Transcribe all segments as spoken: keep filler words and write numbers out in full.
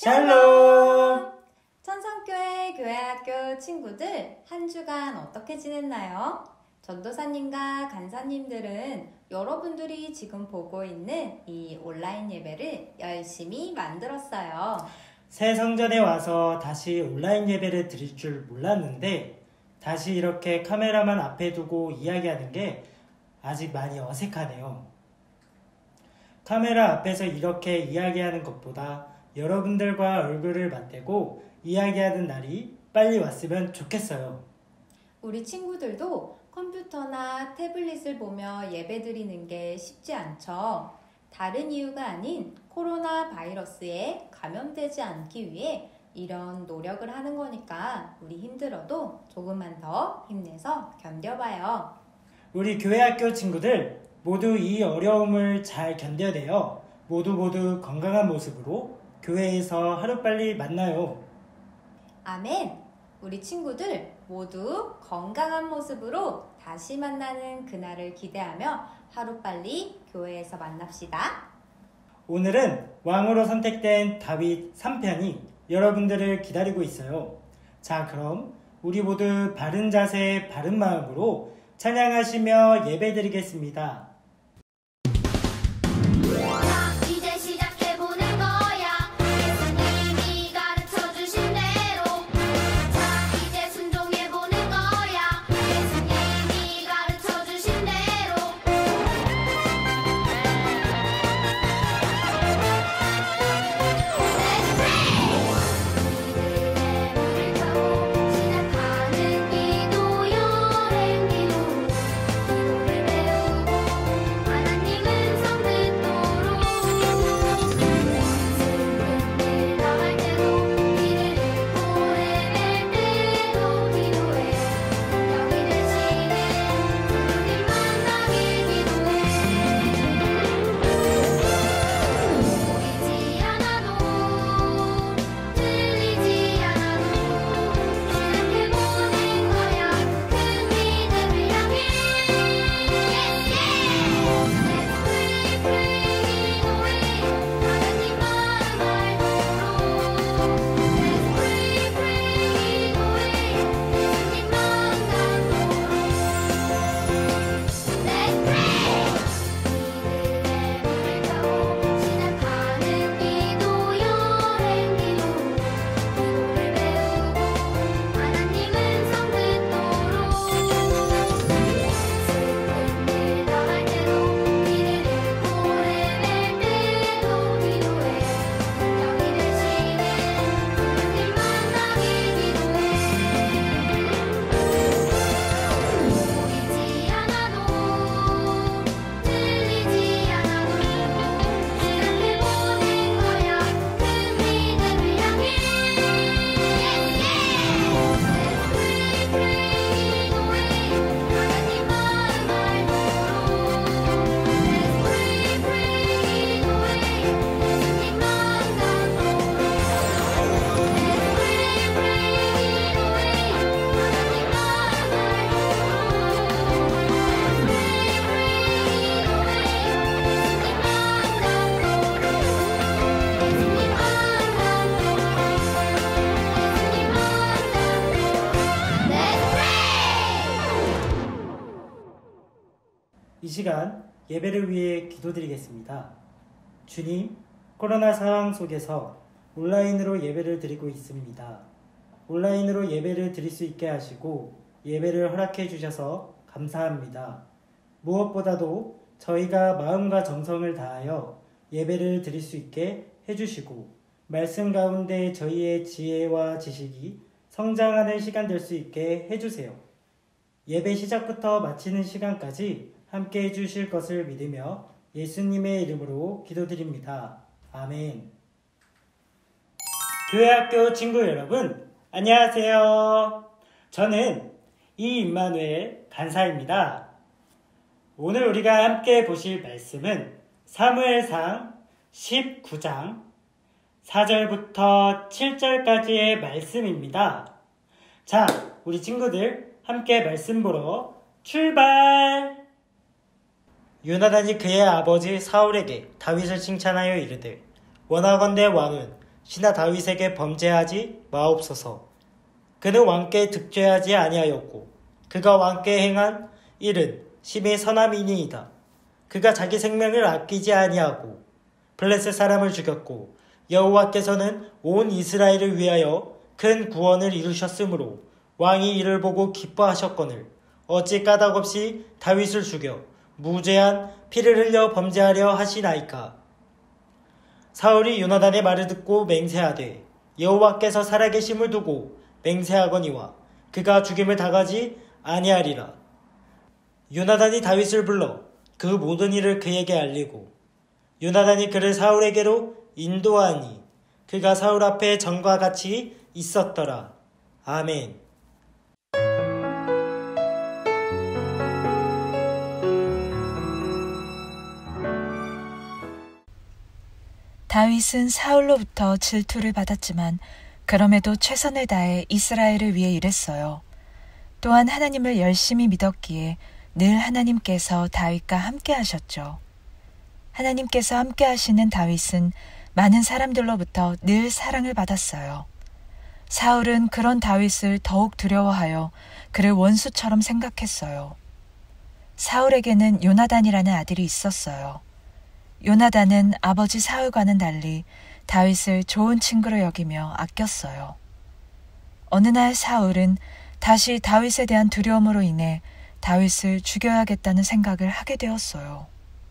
샬롬! 천성교회 교회학교 친구들 한 주간 어떻게 지냈나요? 전도사님과 간사님들은 여러분들이 지금 보고 있는 이 온라인 예배를 열심히 만들었어요. 새 성전에 와서 다시 온라인 예배를 드릴 줄 몰랐는데 다시 이렇게 카메라만 앞에 두고 이야기하는 게 아직 많이 어색하네요. 카메라 앞에서 이렇게 이야기하는 것보다 여러분들과 얼굴을 맞대고 이야기하는 날이 빨리 왔으면 좋겠어요. 우리 친구들도 컴퓨터나 태블릿을 보며 예배 드리는 게 쉽지 않죠. 다른 이유가 아닌 코로나 바이러스에 감염되지 않기 위해 이런 노력을 하는 거니까 우리 힘들어도 조금만 더 힘내서 견뎌봐요. 우리 교회학교 친구들 모두 이 어려움을 잘 견뎌내어 모두 모두 건강한 모습으로 교회에서 하루빨리 만나요. 아멘! 우리 친구들 모두 건강한 모습으로 다시 만나는 그날을 기대하며 하루빨리 교회에서 만납시다. 오늘은 왕으로 선택된 다윗 삼 편이 여러분들을 기다리고 있어요. 자, 그럼 우리 모두 바른 자세, 바른 마음으로 찬양하시며 예배드리겠습니다. 이 시간 예배를 위해 기도드리겠습니다. 주님, 코로나 상황 속에서 온라인으로 예배를 드리고 있습니다. 온라인으로 예배를 드릴 수 있게 하시고 예배를 허락해 주셔서 감사합니다. 무엇보다도 저희가 마음과 정성을 다하여 예배를 드릴 수 있게 해주시고 말씀 가운데 저희의 지혜와 지식이 성장하는 시간 될 수 있게 해주세요. 예배 시작부터 마치는 시간까지 함께 해주실 것을 믿으며 예수님의 이름으로 기도드립니다. 아멘. 교회학교 친구 여러분, 안녕하세요. 저는 이임마누엘 간사입니다. 오늘 우리가 함께 보실 말씀은 사무엘상 십구 장 사 절부터 칠 절까지의 말씀입니다. 자, 우리 친구들 함께 말씀 보러 출발! 요나단이 그의 아버지 사울에게 다윗을 칭찬하여 이르되 원하건대 왕은 신하 다윗에게 범죄하지 마옵소서. 그는 왕께 득죄하지 아니하였고 그가 왕께 행한 일은 심히 선함이니이다. 그가 자기 생명을 아끼지 아니하고 블레셋 사람을 죽였고 여호와께서는 온 이스라엘을 위하여 큰 구원을 이루셨으므로 왕이 이를 보고 기뻐하셨거늘 어찌 까닭없이 다윗을 죽여 무죄한 피를 흘려 범죄하려 하시나이까. 사울이 요나단의 말을 듣고 맹세하되 여호와께서 살아계심을 두고 맹세하거니와 그가 죽임을 당하지 아니하리라. 요나단이 다윗을 불러 그 모든 일을 그에게 알리고 요나단이 그를 사울에게로 인도하니 그가 사울 앞에 전과 같이 있었더라. 아멘. 다윗은 사울로부터 질투를 받았지만 그럼에도 최선을 다해 이스라엘을 위해 일했어요. 또한 하나님을 열심히 믿었기에 늘 하나님께서 다윗과 함께 하셨죠. 하나님께서 함께 하시는 다윗은 많은 사람들로부터 늘 사랑을 받았어요. 사울은 그런 다윗을 더욱 두려워하여 그를 원수처럼 생각했어요. 사울에게는 요나단이라는 아들이 있었어요. 요나단은 아버지 사울과는 달리 다윗을 좋은 친구로 여기며 아꼈어요. 어느 날 사울은 다시 다윗에 대한 두려움으로 인해 다윗을 죽여야겠다는 생각을 하게 되었어요.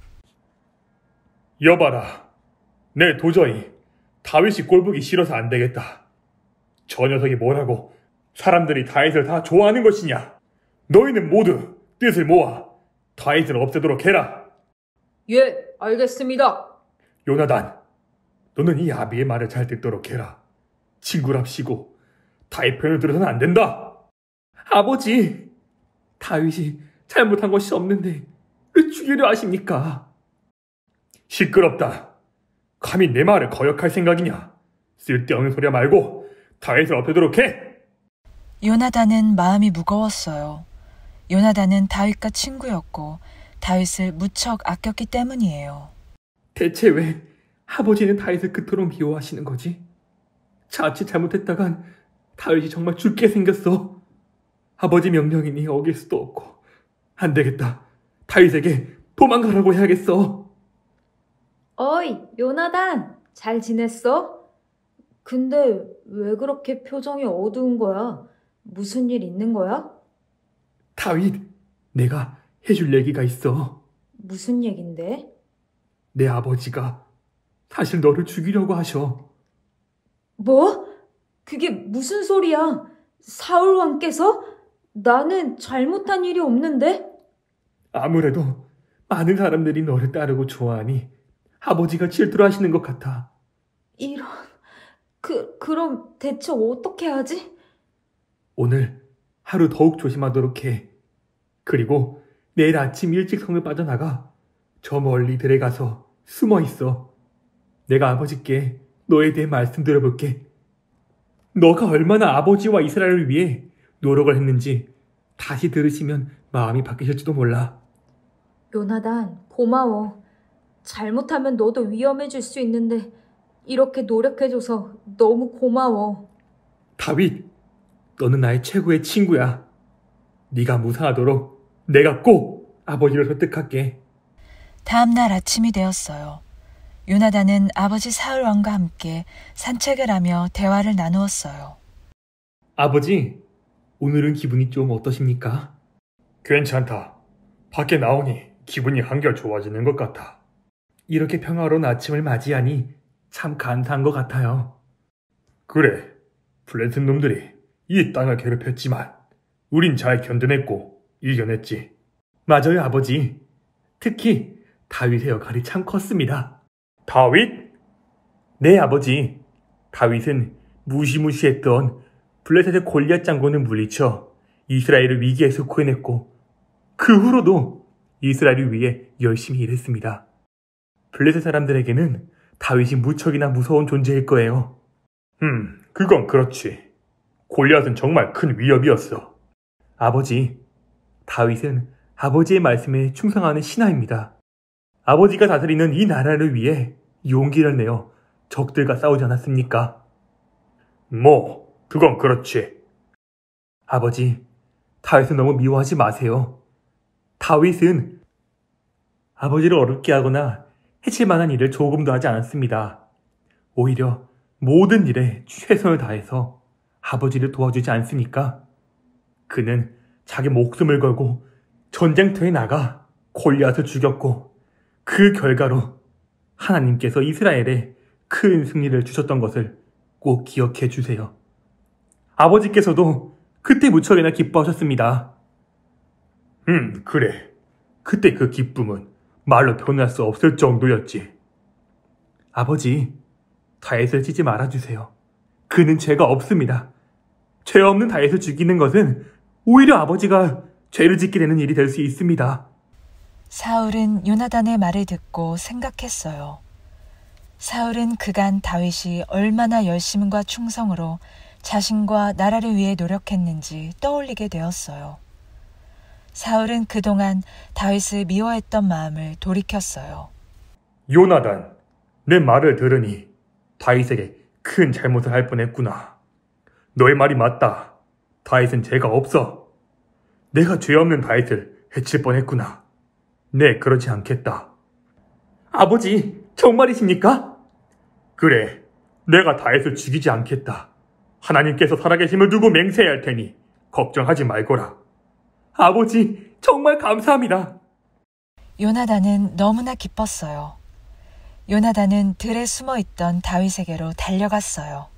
여봐라, 내 도저히 다윗이 꼴보기 싫어서 안 되겠다. 저 녀석이 뭐라고 사람들이 다윗을 다 좋아하는 것이냐? 너희는 모두 뜻을 모아 다윗을 없애도록 해라. 예, 알겠습니다. 요나단, 너는 이 아비의 말을 잘 듣도록 해라. 친구랍시고 다윗 편을 들어서는 안 된다. 아버지, 다윗이 잘못한 것이 없는데 왜 죽이려 하십니까? 시끄럽다. 감히 내 말을 거역할 생각이냐? 쓸데없는 소리 말고 다윗을 없애도록 해. 요나단은 마음이 무거웠어요. 요나단은 다윗과 친구였고 다윗을 무척 아꼈기 때문이에요. 대체 왜 아버지는 다윗을 그토록 미워하시는 거지? 자칫 잘못했다간 다윗이 정말 죽게 생겼어. 아버지 명령이니 어길 수도 없고. 안 되겠다. 다윗에게 도망가라고 해야겠어. 어이, 요나단, 잘 지냈어? 근데 왜 그렇게 표정이 어두운 거야? 무슨 일 있는 거야? 다윗, 내가 해줄 얘기가 있어. 무슨 얘긴데? 내 아버지가 사실 너를 죽이려고 하셔. 뭐? 그게 무슨 소리야? 사울 왕께서? 나는 잘못한 일이 없는데? 아무래도 많은 사람들이 너를 따르고 좋아하니 아버지가 질투를 하시는 것 같아. 이런... 그, 그럼 대체 어떻게 하지? 오늘 하루 더욱 조심하도록 해. 그리고 내일 아침 일찍 성을 빠져나가 저 멀리 들에 가서 숨어 있어. 내가 아버지께 너에 대해 말씀드려볼게. 너가 얼마나 아버지와 이스라엘을 위해 노력을 했는지 다시 들으시면 마음이 바뀌실지도 몰라. 요나단, 고마워. 잘못하면 너도 위험해질 수 있는데 이렇게 노력해줘서 너무 고마워. 다윗, 너는 나의 최고의 친구야. 네가 무사하도록 내가 꼭 아버지를 설득할게. 다음 날 아침이 되었어요. 요나단은 아버지 사울 왕과 함께 산책을 하며 대화를 나누었어요. 아버지, 오늘은 기분이 좀 어떠십니까? 괜찮다. 밖에 나오니 기분이 한결 좋아지는 것 같아. 이렇게 평화로운 아침을 맞이하니 참 감사한 것 같아요. 그래, 블레셋 놈들이 이 땅을 괴롭혔지만 우린 잘 견뎌냈고 이겨냈지. 맞아요, 아버지. 특히 다윗의 역할이 참 컸습니다. 다윗? 네, 아버지. 다윗은 무시무시했던 블레셋의 골리앗 장군을 물리쳐 이스라엘을 위기에서 구해냈고 그 후로도 이스라엘을 위해 열심히 일했습니다. 블레셋 사람들에게는 다윗이 무척이나 무서운 존재일 거예요. 음, 그건 그렇지. 골리앗은 정말 큰 위협이었어. 아버지, 다윗은 아버지의 말씀에 충성하는 신하입니다. 아버지가 다스리는 이 나라를 위해 용기를 내어 적들과 싸우지 않았습니까? 뭐, 그건 그렇지. 아버지, 다윗을 너무 미워하지 마세요. 다윗은 아버지를 어렵게 하거나 해칠 만한 일을 조금도 하지 않았습니다. 오히려 모든 일에 최선을 다해서 아버지를 도와주지 않습니까? 그는 자기 목숨을 걸고 전쟁터에 나가 골리앗을 죽였고 그 결과로 하나님께서 이스라엘에 큰 승리를 주셨던 것을 꼭 기억해 주세요. 아버지께서도 그때 무척이나 기뻐하셨습니다. 음, 그래. 그때 그 기쁨은 말로 표현할 수 없을 정도였지. 아버지, 다윗을 치지 말아주세요. 그는 죄가 없습니다. 죄 없는 다윗을 죽이는 것은 오히려 아버지가 죄를 짓게 되는 일이 될 수 있습니다. 사울은 요나단의 말을 듣고 생각했어요. 사울은 그간 다윗이 얼마나 열심과 충성으로 자신과 나라를 위해 노력했는지 떠올리게 되었어요. 사울은 그동안 다윗을 미워했던 마음을 돌이켰어요. 요나단, 내 말을 들으니 다윗에게 큰 잘못을 할 뻔했구나. 너의 말이 맞다. 다윗은 죄가 없어. 내가 죄 없는 다윗을 해칠 뻔했구나. 네, 그렇지 않겠다. 아버지, 정말이십니까? 그래, 내가 다윗을 죽이지 않겠다. 하나님께서 살아계심을 두고 맹세해야 할 테니 걱정하지 말거라. 아버지, 정말 감사합니다. 요나단은 너무나 기뻤어요. 요나단은 들에 숨어있던 다윗에게로 달려갔어요.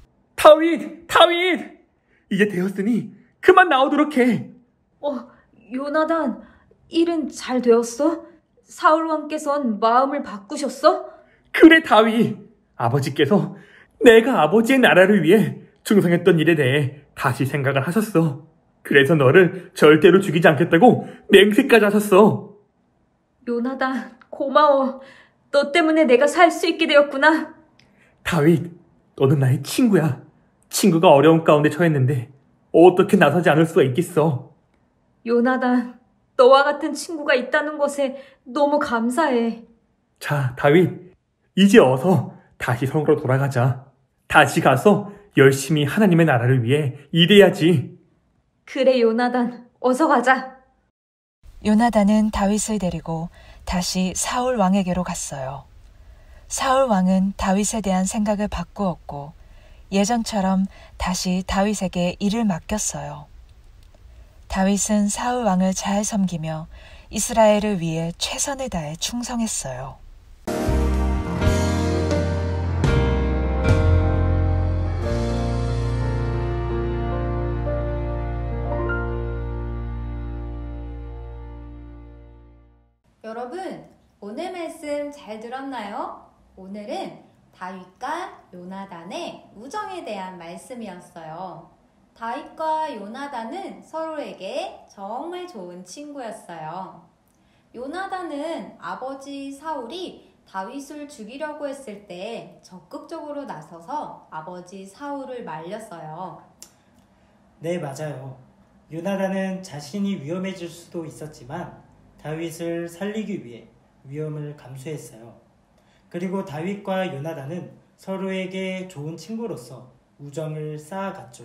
다윗! 다윗! 이제 되었으니 그만 나오도록 해. 어, 요나단, 일은 잘 되었어? 사울 왕께선 마음을 바꾸셨어? 그래, 다윗. 아버지께서 내가 아버지의 나라를 위해 충성했던 일에 대해 다시 생각을 하셨어. 그래서 너를 절대로 죽이지 않겠다고 맹세까지 하셨어. 요나단, 고마워. 너 때문에 내가 살 수 있게 되었구나. 다윗, 너는 나의 친구야. 친구가 어려운 가운데 처했는데 어떻게 나서지 않을 수가 있겠어. 요나단, 너와 같은 친구가 있다는 것에 너무 감사해. 자, 다윗, 이제 어서 다시 성으로 돌아가자. 다시 가서 열심히 하나님의 나라를 위해 일해야지. 그래, 요나단, 어서 가자. 요나단은 다윗을 데리고 다시 사울 왕에게로 갔어요. 사울 왕은 다윗에 대한 생각을 바꾸었고 예전처럼 다시 다윗에게 일을 맡겼어요. 다윗은 사울 왕을 잘 섬기며 이스라엘을 위해 최선을 다해 충성했어요. 여러분, 오늘 말씀 잘 들었나요? 오늘은 다윗과 요나단의 우정에 대한 말씀이었어요. 다윗과 요나단은 서로에게 정말 좋은 친구였어요. 요나단은 아버지 사울이 다윗을 죽이려고 했을 때 적극적으로 나서서 아버지 사울을 말렸어요. 네, 맞아요. 요나단은 자신이 위험해질 수도 있었지만 다윗을 살리기 위해 위험을 감수했어요. 그리고 다윗과 요나단은 서로에게 좋은 친구로서 우정을 쌓아갔죠.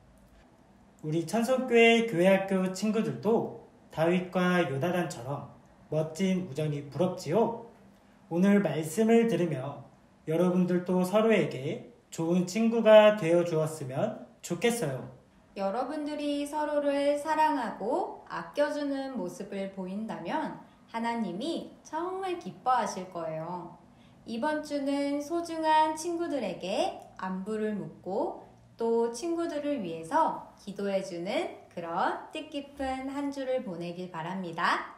우리 천성교회 교회학교 친구들도 다윗과 요나단처럼 멋진 우정이 부럽지요? 오늘 말씀을 들으며 여러분들도 서로에게 좋은 친구가 되어 주었으면 좋겠어요. 여러분들이 서로를 사랑하고 아껴주는 모습을 보인다면 하나님이 정말 기뻐하실 거예요. 이번 주는 소중한 친구들에게 안부를 묻고 또 친구들을 위해서 기도해주는 그런 뜻깊은 한 주를 보내길 바랍니다.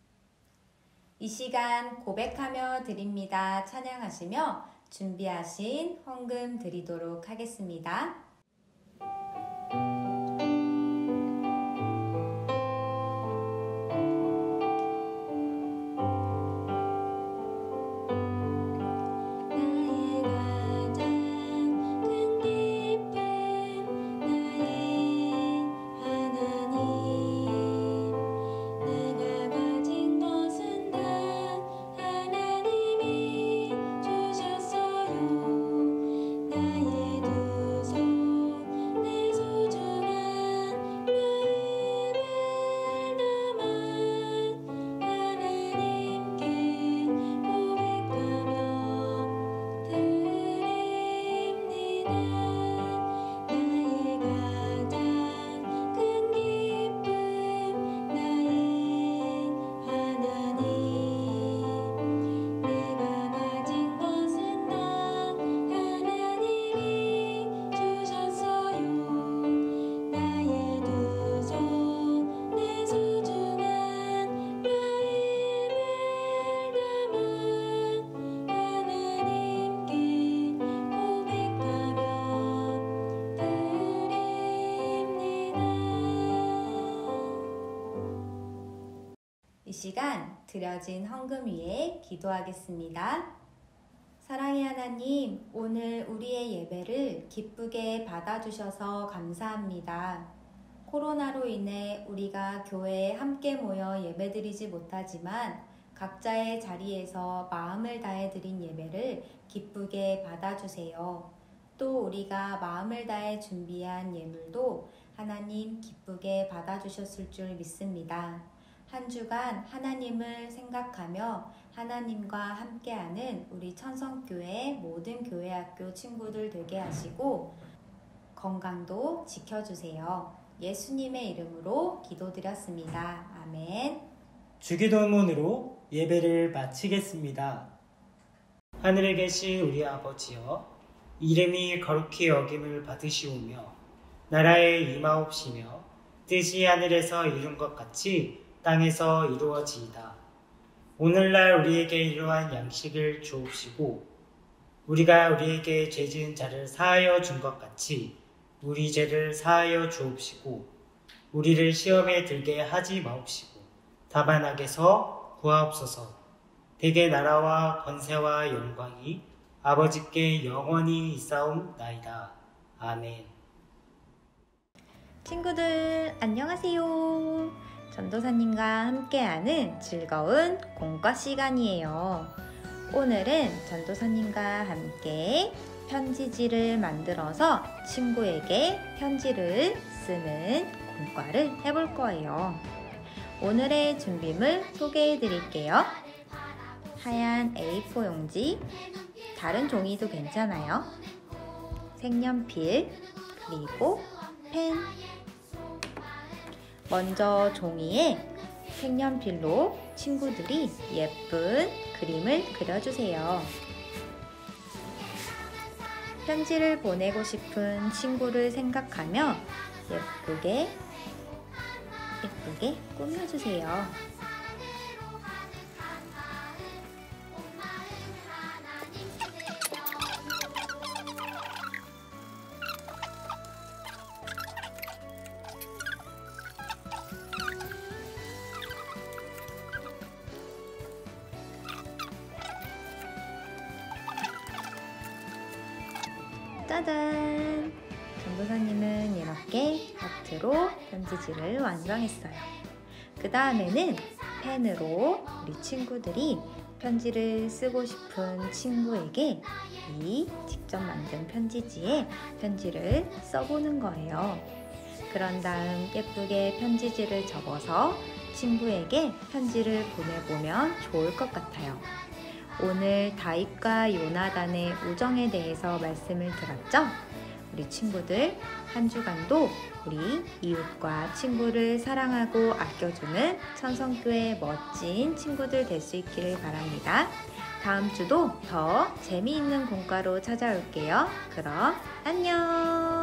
이 시간 고백하며 드립니다. 찬양하시며 준비하신 헌금 드리도록 하겠습니다. 주셨어요. 시간 드려진 헌금 위에 기도하겠습니다. 사랑의 하나님, 오늘 우리의 예배를 기쁘게 받아주셔서 감사합니다. 코로나로 인해 우리가 교회에 함께 모여 예배드리지 못하지만 각자의 자리에서 마음을 다해 드린 예배를 기쁘게 받아주세요. 또 우리가 마음을 다해 준비한 예물도 하나님 기쁘게 받아주셨을 줄 믿습니다. 한 주간 하나님을 생각하며 하나님과 함께하는 우리 천성교회 모든 교회학교 친구들 되게 하시고 건강도 지켜주세요. 예수님의 이름으로 기도드렸습니다. 아멘. 주기도문으로 예배를 마치겠습니다. 하늘에 계신 우리 아버지여, 이름이 거룩히 여김을 받으시오며 나라에 임하옵시며 뜻이 하늘에서 이룬 것 같이 땅에서 이루어지이다. 오늘날 우리에게 이러한 양식을 주옵시고 우리가 우리에게 죄 지은 자를 사하여 준 것 같이 우리 죄를 사하여 주옵시고 우리를 시험에 들게 하지 마옵시고 다만 악에서 구하옵소서. 대개 나라와 권세와 영광이 아버지께 영원히 있사옵나이다. 아멘. 친구들 안녕하세요. 전도사님과 함께하는 즐거운 공과 시간이에요. 오늘은 전도사님과 함께 편지지를 만들어서 친구에게 편지를 쓰는 공과를 해볼 거예요. 오늘의 준비물 소개해 드릴게요. 하얀 에이 사 용지, 다른 종이도 괜찮아요. 색연필, 그리고 펜. 먼저 종이에 색연필로 친구들이 예쁜 그림을 그려주세요. 편지를 보내고 싶은 친구를 생각하며 예쁘게 예쁘게 꾸며주세요. 짜잔! 전도사님은 이렇게 하트로 편지지를 완성했어요. 그 다음에는 펜으로 우리 친구들이 편지를 쓰고 싶은 친구에게 이 직접 만든 편지지에 편지를 써보는 거예요. 그런 다음 예쁘게 편지지를 접어서 친구에게 편지를 보내보면 좋을 것 같아요. 오늘 다윗과 요나단의 우정에 대해서 말씀을 들었죠? 우리 친구들 한 주간도 우리 이웃과 친구를 사랑하고 아껴주는 천성교회 멋진 친구들 될 수 있기를 바랍니다. 다음 주도 더 재미있는 공과로 찾아올게요. 그럼 안녕!